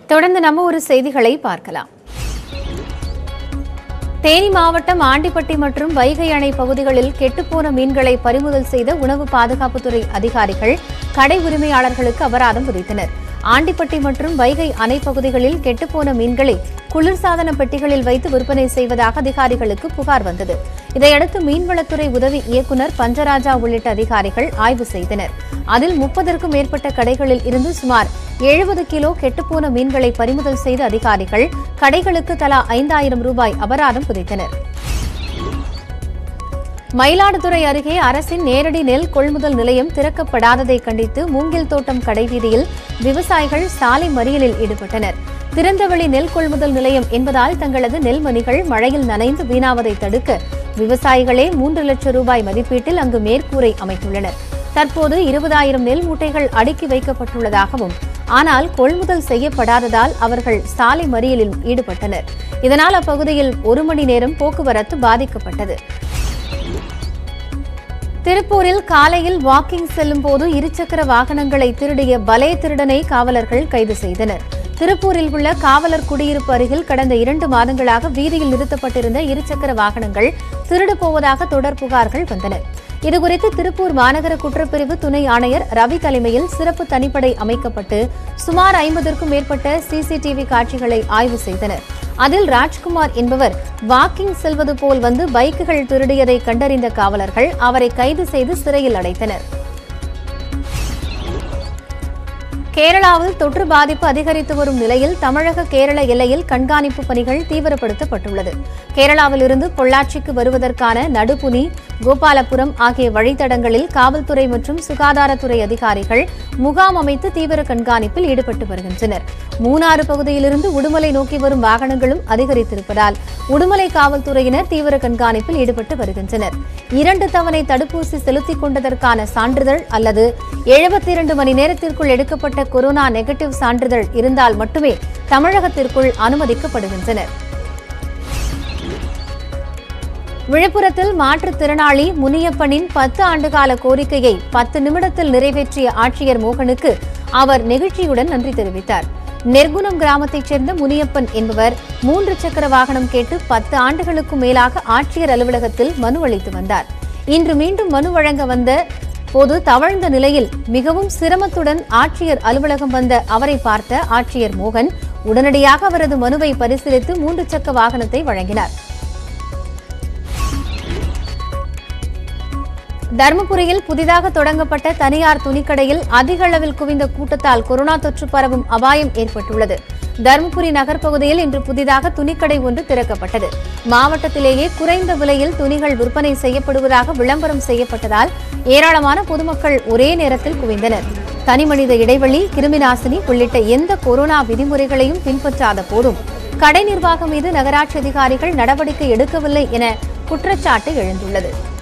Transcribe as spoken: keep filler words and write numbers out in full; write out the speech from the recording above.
தொடர்ந்து நம்ம ஒரு செய்திகளை பார்க்கலாம். தேனி மாவட்டம் ஆண்டிப்பட்டி மற்றும் வைகை அணை பகுதிகளில் கெட்டுப்போன மீன்களை பறிமுதல் செய்த உணவு பாதுகாப்புத்துறை அதிகாரிகள் கடை உரிமையாளர்களுக்கு அபராதம் விதித்தனர். ஆண்டிப்பட்டி மற்றும் வைகை அணை பகுதிகளில் கெட்டுப்போன மீன்களை குளிர்சாதன பெட்டிகளில் வைத்து விற்பனை செய்வதாக அதிகாரிகளுக்கு புகார் வந்தது. இதையடுத்து மீன்வளத்துறை உதவி இயக்குநர் பஞ்சராஜா உள்ளிட்ட அதிகாரிகள் ஆய்வு செய்தனர். அதில் முப்பதற்கும் மேற்பட்ட கடைகளில் இருந்து சுமார் எழுபது கிலோ கெட்டுப்போன மீன்களை பறிமுதல் செய்த அதிகாரிகள் கடைகளுக்கு தலா ஐந்தாயிரம் ரூபாய் அபராதம் விதித்தனர். மயிலாடுதுறை அருகே அரசின் நேரடி நெல் கொள்முதல் நிலையம் திறக்கப்படாததை கண்டித்து மூங்கில் தோட்டம் கடைவீதியில் விவசாயிகள் சாலை மறியலில் ஈடுபட்டனர். திறந்தவெளி நெல் கொள்முதல் நிலையம் என்பதால் தங்களது நெல்மணிகள் மழையில் நனைந்து வீணாவதை தடுக்க விவசாயிகளே மூன்று லட்சம் ரூபாய் மதிப்பீட்டில் அங்கு மேற்கூரை அமைத்துள்ளனர். தற்போது இருபதாயிரம் நெல் மூட்டைகள் அடுக்கி வைக்கப்பட்டுள்ளதாகவும், ஆனால் கொள்முதல் செய்யப்படாததால் அவர்கள் சாலை மறியலில் ஈடுபட்டனர். இதனால் அப்பகுதியில் ஒரு மணி நேரம் போக்குவரத்து பாதிக்கப்பட்டது. திருப்பூரில் காலையில் வாக்கிங் செல்லும் போது இருசக்கர வாகனங்களை திருடிய பலே திருடனை காவலர்கள் கைது செய்தனர். திருப்பூரில் உள்ள காவலர் குடியிருப்பு அருகில் கடந்த இரண்டு மாதங்களாக வீதியில் நிறுத்தப்பட்டிருந்த இருசக்கர வாகனங்கள் திருடு போவதாக தொடர் புகார்கள் வந்தன. இதுகுறித்து திருப்பூர் மாநகர குற்றப்பிரிவு துணை ஆணையர் ரவி தலைமையில் சிறப்பு தனிப்படை அமைக்கப்பட்டு சுமார் ஐம்பதற்கும் மேற்பட்ட சிசிடிவி காட்சிகளை ஆய்வு செய்தனர். அதில் ராஜ்குமார் என்பவர் வாக்கிங் செல்வது போல் வந்து பைக்குகள் திருடியதை கண்டறிந்த காவலர்கள் அவரை கைது செய்து சிறையில் அடைத்தனர். கேரளாவில் தொற்று பாதிப்பு அதிகரித்து வரும் நிலையில் தமிழக கேரள எல்லையில் கண்காணிப்பு பணிகள் தீவிரப்படுத்தப்பட்டுள்ளது. கேரளாவில் இருந்து பொள்ளாச்சிக்கு வருவதற்கான நடுப்புனி, கோபாலபுரம் ஆகிய வழித்தடங்களில் காவல்துறை மற்றும் சுகாதாரத்துறை அதிகாரிகள் முகாம் அமைத்து தீவிர கண்காணிப்பில் ஈடுபட்டு வருகின்றனர். மூணாறு பகுதியிலிருந்து உடுமலை நோக்கி வரும் வாகனங்களும் அதிகரித்திருப்பதால் உடுமலை காவல்துறையினர் தீவிர கண்காணிப்பில் ஈடுபட்டு வருகின்றனர். இரண்டு தவணை தடுப்பூசி செலுத்திக் கொண்டதற்கான சான்றிதழ் அல்லது எழுபத்தி இரண்டு மணி நேரத்திற்குள் எடுக்கப்பட்ட கொரோனா நெகட்டிவ் சான்றிதழ் இருந்தால் மட்டுமே தமிழகத்திற்குள் அனுமதிக்கப்படுகின்றனர். விழுப்புரத்தில் மாற்றுத்திறனாளி முனியப்பனின் பத்து ஆண்டுகால கோரிக்கையை பத்து நிமிடத்தில் நிறைவேற்றிய ஆட்சியர் மோகனுக்கு அவர் நெகிழ்ச்சியுடன் நன்றி தெரிவித்தார். நெர்குணம் கிராமத்தைச் சேர்ந்த முனியப்பன் என்பவர் மூன்று சக்கர வாகனம் கேட்டு பத்து ஆண்டுகளுக்கும் மேலாக ஆட்சியர் அலுவலகத்தில் மனு அளித்து வந்தார். இன்று மீண்டும் மனு வழங்க வந்த போது தவழ்ந்த நிலையில் மிகவும் சிரமத்துடன் ஆட்சியர் அலுவலகம் வந்த அவரை பார்த்த ஆட்சியர் மோகன் உடனடியாக அவரது மனுவை பரிசீலித்து மூன்று சக்கர வாகனத்தை வழங்கினார். தருமபுரியில் புதிதாக தொடங்கப்பட்ட தனியார் துணிக்கடையில் அதிக அளவில் குவிந்த கூட்டத்தால் கொரோனா தொற்று பரவும் அபாயம் ஏற்பட்டுள்ளது. தருமபுரி நகர் பகுதியில் இன்று புதிதாக துணிக்கடை ஒன்று திறக்கப்பட்டது. மாவட்டத்திலேயே குறைந்த விலையில் துணிகள் விற்பனை செய்யப்படுவதாக விளம்பரம் செய்யப்பட்டதால் ஏராளமான பொதுமக்கள் ஒரே நேரத்தில் குவிந்தனர். தனிமனித இடைவெளி, கிருமிநாசினி உள்ளிட்ட எந்த கொரோனா விதிமுறைகளையும் பின்பற்றாத போதும் கடை நிர்வாகம் மீது நகராட்சி அதிகாரிகள் நடவடிக்கை எடுக்கவில்லை என குற்றச்சாட்டு எழுந்துள்ளது.